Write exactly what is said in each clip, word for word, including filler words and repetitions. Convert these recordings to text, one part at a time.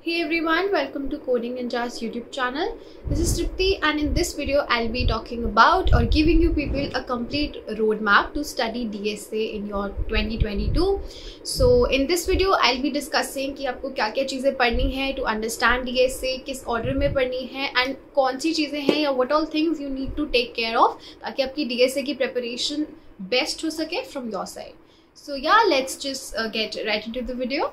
Hey everyone, welcome to Coding Ninjas YouTube channel. This is Tripti and in this video I'll be talking about or giving you people a complete roadmap to study D S A in your twenty twenty-two. So in this video I'll be discussing कि आपको क्या क्या चीज़ें पढ़नी है to understand D S A, किस order में पढ़नी है and कौन सी चीज़ें हैं या what all things you need to take care of ताकि आपकी D S A की preparation best हो सके from your side. So yeah, let's just uh, get right into the video.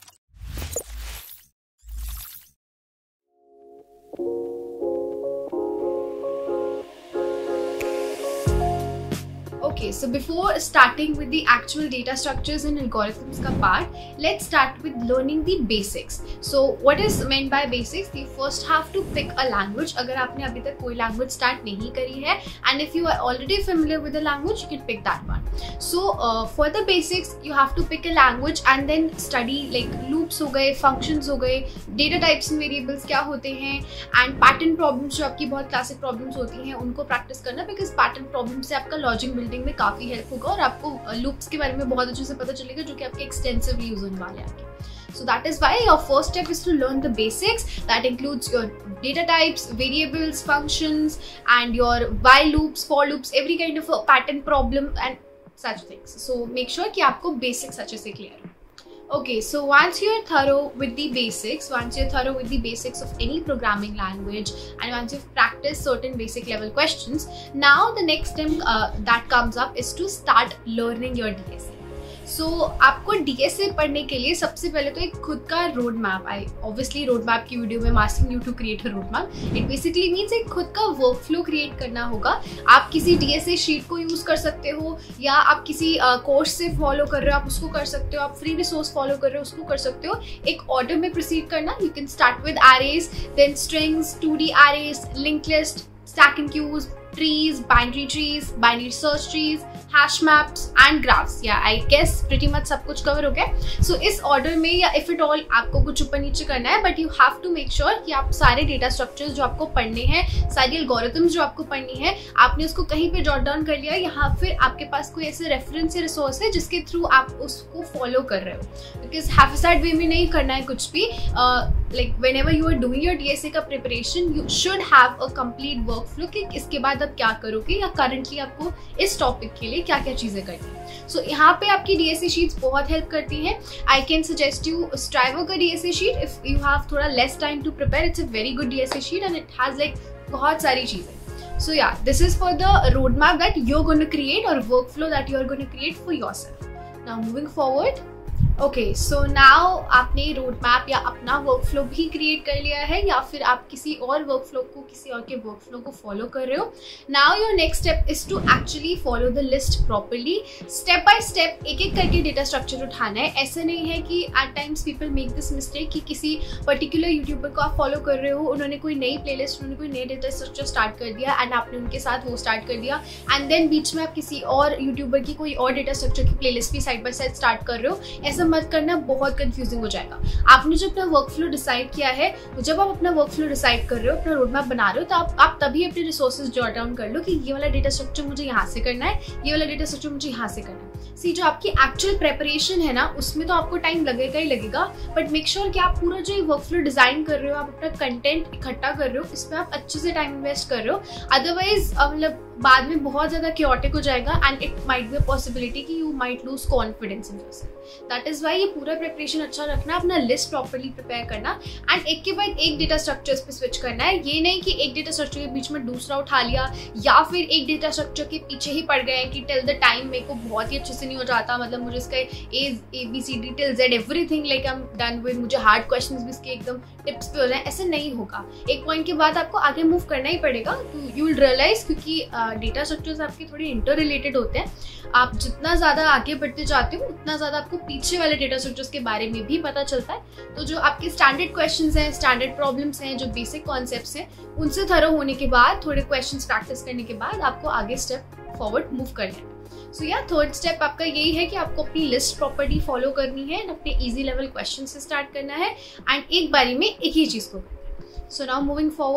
Okay, so before starting with the actual data structures and algorithms का part, let's start with learning the basics. So what is meant by basics? You first have to pick a language. अगर आपने अभी तक कोई language start नहीं करी है, and if you are already familiar with the language, you can pick that one. So uh, for the basics, you have to pick a language and then study like loops हो गए, functions हो गए, data types and variables क्या होते हैं, and pattern problems जो आपकी बहुत classic problems होती हैं उनको practice करना, because pattern problems से आपका logic building में काफी हेल्प होगा और आपको लूप्स के बारे में बहुत अच्छे से पता चलेगा जो कि आपके एक्सटेंसिवली यूज होने वाले हैं. So that is why your first step is to learn the basics. That includes your data types, variables, functions, and your while loops, for loops, every kind of a pattern problem and such things. So make sure कि आपको basics अच्छे से clear हो. Okay, so once you're thorough with the basics, once you're thorough with the basics of any programming language, and once you've practiced certain basic level questions, now the next step uh, that comes up is to start learning your D S A. So आपको D S A पढ़ने के लिए सबसे पहले तो एक खुद का road map, I obviously road map की वीडियो में masking you to create a road map. It basically means एक खुद का वर्क फ्लो क्रिएट करना होगा. आप किसी D S A शीट को यूज कर सकते हो या आप किसी कोर्स uh, से फॉलो कर रहे हो आप उसको कर सकते हो, आप फ्री रिसोर्स फॉलो कर रहे हो उसको कर सकते हो. एक ऑर्डर में प्रोसीड करना. You can start with arrays, then strings, two D arrays, linked list, stack and queues, trees, binary trees, binary search trees, hash maps and graphs. Yeah, I guess pretty much सब कुछ cover हो गया. So इस order में या if at all आपको कुछ ऊपर नीचे करना है, but you have to make sure कि आप सारे data structures जो आपको पढ़ने हैं, सारी algorithms जो आपको पढ़नी है, आपने उसको कहीं पे jot down कर लिया या हाँ फिर आपके पास कोई ऐसे reference या resource है जिसके थ्रू आप उसको follow कर रहे हो. Because haphazard way में नहीं करना है कुछ भी. uh, like whenever you are doing your D S A का preparation, you should have a complete workflow कि इसके बाद आप क्या करोगे या currently आपको इस topic के लिए क्या क्या चीजें करनी है. सो so, यहाँ पे आपकी D S A शीट्स बहुत हेल्प करती हैं. I can suggest you Striver का D S A sheet if you have थोड़ा less time to prepare. It's a very good D S A sheet and it has like बहुत सारी चीजें. So yeah this is for the road map that you are going to create और workflow that you are going to create for yourself. Now moving forward. Okay, so now आपने road map या अपना work flow भी create कर लिया है या फिर आप किसी और वर्क फ्लो को किसी और के वर्क फ्लो को फॉलो कर रहे हो. Now your next step is to actually follow the list properly. Step by step एक एक करके डेटा स्ट्रक्चर उठाना है. ऐसा नहीं है कि at times people make this mistake कि किसी पर्टिकुलर यूट्यूबर को आप फॉलो कर रहे हो, उन्होंने कोई नई प्लेलिस्ट, उन्होंने कोई नए डेटा स्ट्रक्चर स्टार्ट कर दिया एंड आपने उनके साथ वो स्टार्ट कर दिया एंड देन बीच में आप किसी और यूट्यूबर की कोई और डेटा स्ट्रक्चर की प्लेलिस्ट भी साइड बाय साइड स्टार्ट कर रहे हो. ऐसा मत करना, बहुत कंफ्यूजिंग हो जाएगा. आपने जो अपना वर्क फ्लो डिसाइड किया है, जब आप अपना वर्क फ्लो डिसाइड कर रहे हो, अपना रोड मैप बना रहे हो, तो आप आप तभी अपने रिसोर्सेज जॉट डाउन कर लो कि ये वाला डेटा स्ट्रक्चर मुझे यहाँ से करना है, ये वाला डेटा स्ट्रक्चर मुझे यहाँ से करना है. सी जो आपकी एक्चुअल प्रेपरेशन है ना, उसमें तो आपको टाइम लगेगा ही लगेगा, बट मेक श्योर कि आप पूरा जो वर्क फ्लो डिजाइन कर रहे हो, आप अपना कंटेंट इकट्ठा कर रहे हो, इसमें आप अच्छे से टाइम इन्वेस्ट कर रहे हो. अदरवाइज मतलब बाद में बहुत ज्यादा क्योटिक हो जाएगा and it might be a possibility कि you might lose confidence in yourself. That is why ये पूरा प्रिपरेशन अच्छा रखना, अपना लिस्ट प्रॉपर्ली प्रिपेयर करना एंड एक के बाद एक डेटा स्ट्रक्चर्स पे स्विच करना है. ये नहीं कि एक डेटा स्ट्रक्चर के बीच में दूसरा उठा लिया या फिर एक डेटा स्ट्रक्चर के पीछे ही पड़ गए कि टिल द टाइम मेरे को बहुत ही अच्छे से नहीं हो जाता, मतलब मुझे इसका A A B C D till Z everything like I am done with, मुझे हार्ड क्वेश्चंस भी इसके एकदम टिप्स पे हो जाए. ऐसे नहीं होगा. एक पॉइंट के बाद आपको आगे मूव करना ही पड़ेगा. यू विल रियलाइज क्योंकि डेटा स्ट्रक्चर्स आपके थोड़े इंटर रिलेटेड होते हैं. आप जितना ज्यादा आगे बढ़ते जाते हो उतना ज्यादा आपको पीछे वाले डेटा स्ट्रक्चर्स के बारे में भी पता चलता है. तो जो आपके स्टैंडर्ड क्वेश्चंस हैं, स्टैंडर्ड प्रॉब्लम्स हैं, जो बेसिक कॉन्सेप्ट्स हैं, उनसे थरो होने के बाद, थोड़े क्वेश्चंस प्रैक्टिस करने के बाद आपको आगे स्टेप फॉरवर्ड मूव करना है. सो या थर्ड स्टेप आपका यही है कि आपको अपनी लिस्ट प्रॉपर्ली फॉलो करनी है एंड अपने इजी लेवल क्वेश्चन से स्टार्ट करना है एंड एक बारी में एक ही चीज को करना है. So now moving forward.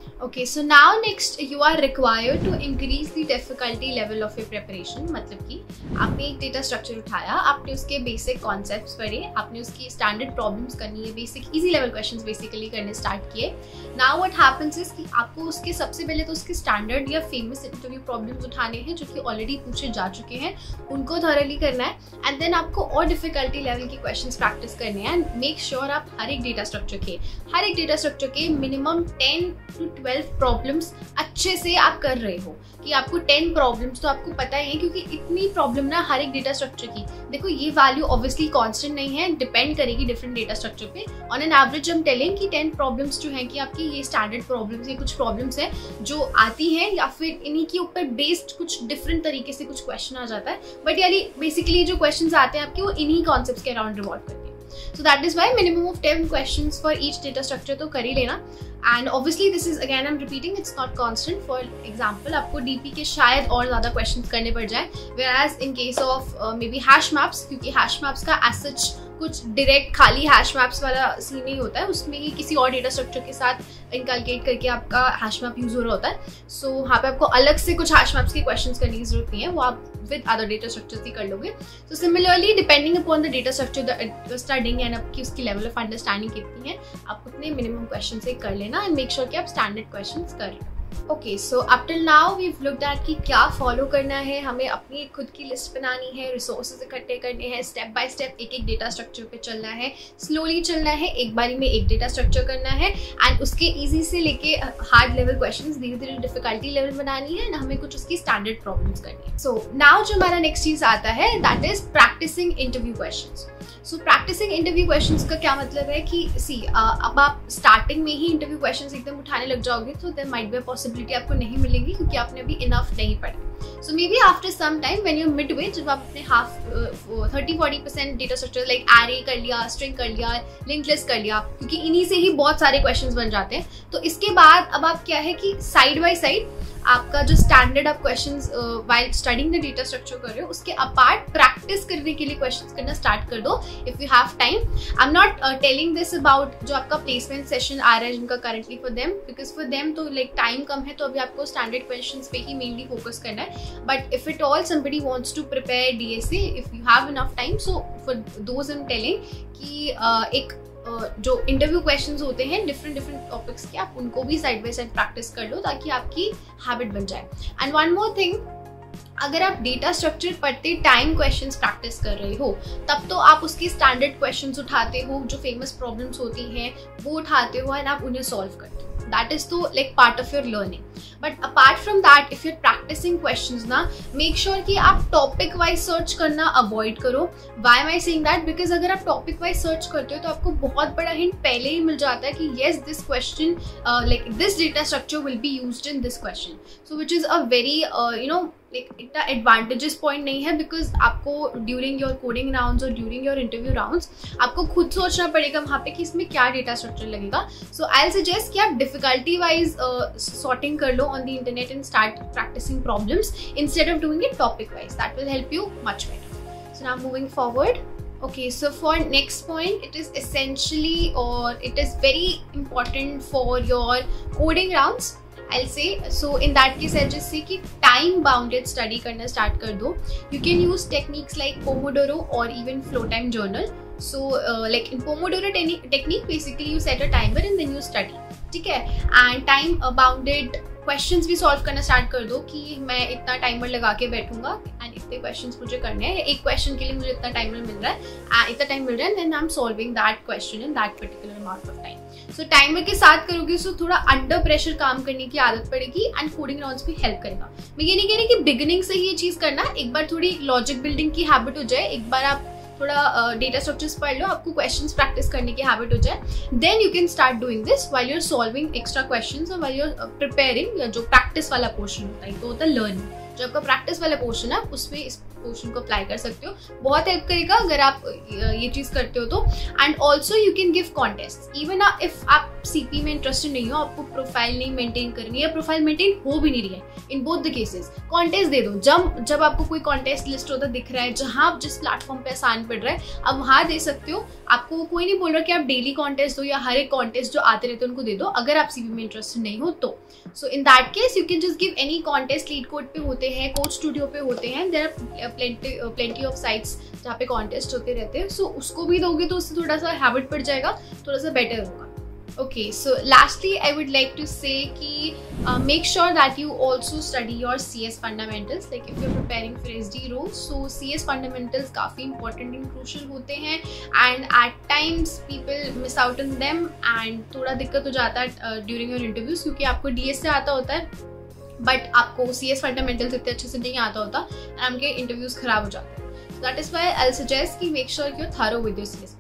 Okay, so now next you are required to increase the difficulty level of your preparation. मतलब कि आपने एक डेटा स्ट्रक्चर उठाया, आपने उसके बेसिक कॉन्सेप्ट्स पढ़े, आपने उसकी स्टैंडर्ड प्रॉब्लम्स करनी है, basic easy level questions basically करने स्टार्ट किए. नाउ व्हाट हैपेंस इज कि आपको उसके सबसे पहले तो उसके स्टैंडर्ड या फेमस इंटरव्यू प्रॉब्लम्स उठाने हैं जो कि ऑलरेडी पूछे जा चुके हैं, उनको थॉरली करना है. एंड देन आपको और डिफिकल्टी लेवल के क्वेश्चंस प्रैक्टिस करने हैं. एंड मेक श्योर आप हर एक डेटा स्ट्रक्चर के हर एक डेटा स्ट्रक्चर के minimum ten to twelve problems अच्छे से आप कर रहे हो. कि आपको टेन प्रॉब्लम्स तो आपको पता ही है, क्योंकि इतनी प्रॉब्लम ना हर एक डेटा स्ट्रक्चर की, देखो ये वैल्यू ऑब्वियसली कांस्टेंट नहीं है, डिपेंड करेगी डिफरेंट डेटा स्ट्रक्चर पे. ऑन एन एवरेज हम टेलिंग कि टेन प्रॉब्लम्स जो हैं कि आपकी ये स्टैंडर्ड प्रॉब्लम्स, ये कुछ प्रॉब्लम्स हैं जो आती हैं या फिर इन्हीं के ऊपर बेस्ड कुछ डिफरेंट तरीके से कुछ क्वेश्चन आ जाता है. बट यानी बेसिकली जो क्वेश्चन आते हैं आपके वो इन्हीं कॉन्सेप्ट्स के अराउंड रिवॉल्व करते हैं. So that is why minimum of ten questions for each data structure तो कर ही लेना. And obviously this is again I'm repeating, it's not constant. For example आपको D P के शायद और ज़्यादा questions करने पड़ जाए, whereas in case of uh, maybe hash maps, क्योंकि hash maps का as such कुछ डायरेक्ट खाली हैश मैप्स वाला सीन नहीं होता है, उसमें ही किसी और डेटा स्ट्रक्चर के साथ इनकलकेट करके आपका हैश मैप यूज हो रहा होता है. सो so, यहाँ पे आपको अलग से कुछ हैश मैप्स के क्वेश्चंस करने की जरूरत नहीं है, वो आप विद अदर डेटा स्ट्रक्चर्स ही कर लोगे. So similarly depending upon the data structure studying and आपकी उसकी लेवल ऑफ अंडरस्टैंडिंग कितनी है, आप उतने मिनिमम क्वेश्चन से कर लेना एंड मेक श्योर कि आप स्टैंडर्ड क्वेश्चन कर रहे हो. Okay, so up till now we have looked at कि क्या फॉलो करना है, हमें अपनी खुद की लिस्ट बनानी है, रिसोर्सेज इकट्ठे करने हैं, स्टेप बाय स्टेप एक एक डेटा स्ट्रक्चर पे चलना है, स्लोली चलना है, एक बारी में एक डेटा स्ट्रक्चर करना है एंड उसके इजी से लेके हार्ड लेवल क्वेश्चंस धीरे धीरे डिफिकल्टी लेवल बनानी है एंड हमें कुछ उसकी स्टैंडर्ड प्रॉब्लम्स करनी है. सो नाउ जो हमारा नेक्स्ट चीज आता है that is practising interview questions. So practising interview questions का क्या मतलब है कि सी अब आप स्टार्टिंग में ही इंटरव्यू क्वेश्चंस एकदम उठाने लग जाओगे तो there might be a possibility आपको नहीं मिलेगी, क्योंकि आपने अभी इनफ नहीं पढ़ा. सो may be after some time when you mid way, जब आप अपने half thirty forty percent data structure like array कर लिया, स्ट्रिंग कर लिया, लिंक्ड लिस्ट कर लिया, क्योंकि इन्हीं से ही बहुत सारे क्वेश्चंस बन जाते हैं. तो इसके बाद अब आप क्या है कि साइड बाय साइड आपका जो स्टैंडर्ड आप questions while studying the data structure कर रहे हो उसके अपार्ट प्रैक्टिस करने के लिए क्वेश्चंस करना स्टार्ट कर दो if you have time. I am not telling this about जो आपका प्लेसमेंट सेशन आ रहा है जिनका currently for them, because for them तो लाइक टाइम कम है, तो अभी आपको स्टैंडर्ड क्वेश्चंस पे ही मेनली फोकस करना है. But if it all somebody wants to prepare D S A, if you have enough time, so for those I am telling कि uh, एक Uh, जो इंटरव्यू क्वेश्चंस होते हैं डिफरेंट डिफरेंट टॉपिक्स के, आप उनको भी साइड बाय साइड प्रैक्टिस कर लो ताकि आपकी हैबिट बन जाए. एंड वन मोर थिंग, अगर आप डेटा स्ट्रक्चर पढ़ते टाइम क्वेश्चंस प्रैक्टिस कर रहे हो तब तो आप उसके स्टैंडर्ड क्वेश्चंस उठाते हो, जो फेमस प्रॉब्लम्स होती हैं वो उठाते हो एंड आप उन्हें सॉल्व करते हो. That is तो like part of your learning. But apart from that, if you're practicing questions ना, make sure कि आप topic wise search करना avoid करो. Why am I saying that? Because अगर आप topic wise search करते हो तो आपको बहुत बड़ा hint पहले ही मिल जाता है कि yes, this question, uh, like this data structure will be used in this question. So which is a very, uh, you know, like इतना एडवांटेजेस पॉइंट नहीं है, बिकॉज आपको ड्यूरिंग योर कोडिंग राउंड्स और during your interview rounds आपको खुद सोचना पड़ेगा वहाँ पे कि इसमें क्या डेटा स्ट्रक्चर लगेगा. सो आई विल सजेस्ट कि आप डिफिकल्टी वाइज सॉर्टिंग कर लो on the internet and start practising problems instead of doing it topic wise. That will help you much better. So now moving forward. Okay, so for next point, it is essentially or it is very important for your coding rounds, I'll say. So in that case, I'll just say कि time bounded study करना start कर दो. You can use techniques like Pomodoro or even flow time journal. So uh, like in Pomodoro technique, basically you set a timer and then you study. ठीक है, and time bounded questions भी solve करना start कर दो कि मैं इतना timer लगा के बैठूंगा एंड इतने क्वेश्चंस मुझे करने हैं, एक क्वेश्चन के लिए मुझे इतना टाइमर मिल रहा है, इतना टाइम मिल रहा है, then I am solving that question in that particular amount of time. So timer के साथ करोगे सो थोड़ा अंडर प्रेशर काम करने की आदत पड़ेगी एंड कोडिंग राउंड्स भी हेल्प करेगा. मैं ये नहीं कह रही कि बिगिनिंग से ही ये चीज करना, एक बार थोड़ी लॉजिक बिल्डिंग की हैबिट हो जाए, एक बार आप थोड़ा डेटा स्ट्रक्चर्स पढ़ लो, आपको क्वेश्चंस प्रैक्टिस करने की हैबिट हो जाए, then you can start doing this while you are solving extra questions और व्हाइल यू आर प्रिपेयरिंग. जो प्रैक्टिस वाला पोर्शन होता है तो होता है लर्निंग, जो आपका प्रैक्टिस वाला पोर्शन है उसमें इस पोर्शन को अप्लाई कर सकते हो, बहुत हेल्प करेगा अगर आप ये चीज़ करते हो तो। And also you can give contest, even if आप सीपी में इंटरेस्टेड नहीं हो, आपको प्रोफाइल नहीं मेंटेन करनी है, प्रोफाइल मेंटेन हो भी नहीं रही है, in both the cases contest दे दो। जब जब आपको कोई कॉन्टेस्ट लिस्ट होता दिख रहा है जहाँ आप जिस प्लेटफॉर्म पे आसान पड़ रहा है आप वहाँ दे सकते हो। आपको कोई नहीं बोल रहा कि आप डेली कॉन्टेस्ट दो या हर एक कॉन्टेस्ट जो आते रहते हैं उनको दे दो, अगर आप सीपी में इंटरेस्टेड नहीं हो तो। So in that case you can just give any contest, LeetCode पे होते हैं, कोच स्टूडियो पे होते हैं, there are plenty plenty of sites जहाँ पे कॉन्टेस्ट होते रहते हैं। सो so, उसको भी दोगे तो उससे थोड़ा सा हैबिट पड़ जाएगा, थोड़ा सा बेटर होगा। Okay, so lastly I would like to say कि uh, make sure that you also study your C S fundamentals, like if you're preparing for S D roles, so C S fundamentals काफ़ी important and crucial होते हैं and at times people miss out on them and थोड़ा दिक्कत हो जाता है uh, during your interviews, क्योंकि आपको D S से आता होता है बट आपको C S fundamentals इतने अच्छे से नहीं आता होता and आपके interviews खराब हो जाते हैं। So that is why I'll suggest कि make sure you're thorough with your C S fundamentals.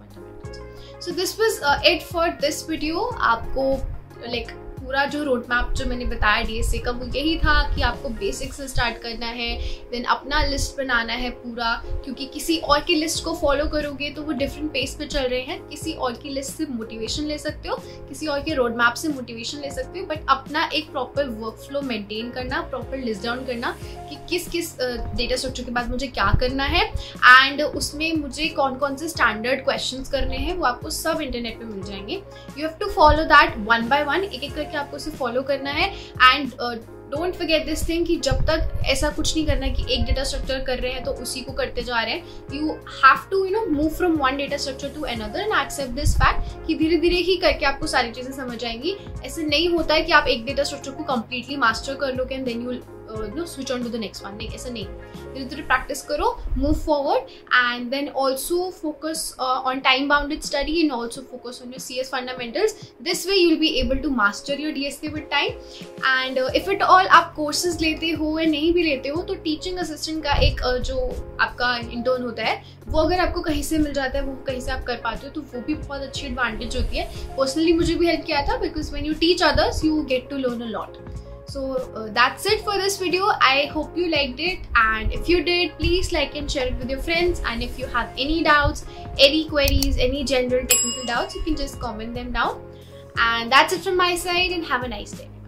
So this was uh, it for this video. आपको like पूरा जो रोड मैप जो मैंने बताया डीएसए का वो यही था कि आपको बेसिक से स्टार्ट करना है, देन अपना लिस्ट बनाना है पूरा, क्योंकि किसी और की लिस्ट को फॉलो करोगे तो वो डिफरेंट पेस पे चल रहे हैं। किसी और की लिस्ट से मोटिवेशन ले सकते हो, किसी और के रोड मैप से मोटिवेशन ले सकते हो, बट अपना एक प्रॉपर वर्क फ्लो मेंटेन करना, प्रॉपर लिस्ट डाउन करना कि किस किस डेटा स्ट्रक्चर के बाद मुझे क्या करना है एंड उसमें मुझे कौन कौन से स्टैंडर्ड क्वेश्चन करने हैं, वो आपको सब इंटरनेट पे मिल जाएंगे। You have to follow that one by one, एक एक करके आपको उसे फॉलो करना है। And don't forget this thing कि जब तक ऐसा कुछ नहीं करना है कि एक डेटा स्ट्रक्चर कर रहे हैं तो उसी को करते जा रहे हैं। You have to you know move from one data structure to another and accept this fact कि धीरे धीरे ही करके आपको सारी चीज़ें समझ आएंगी। ऐसे नहीं होता है कि आप एक डेटा स्ट्रक्चर को कंप्लीटली मास्टर कर लोगे and then you know switch on to the next one, नहीं ऐसा नहीं। धीरे धीरे प्रैक्टिस करो, move forward and then also focus on time bounded study and also focus on your C S fundamentals. This way you will be able to master your D S K with time. And if it all आप courses लेते हो या नहीं भी लेते हो तो teaching assistant का एक uh, जो आपका इंटर्न होता है वो अगर आपको कहीं से मिल जाता है, वो कहीं से आप कर पाते हो तो वो भी बहुत अच्छी एडवांटेज होती है। पर्सनली मुझे भी हेल्प किया था because when you teach others you get to learn a lot. So uh, that's it for this video. I hope you liked it, and if you did, please like and share it with your friends. And if you have any doubts, any queries, any general technical doubts, you can just comment them down. And that's it from my side, and have a nice day.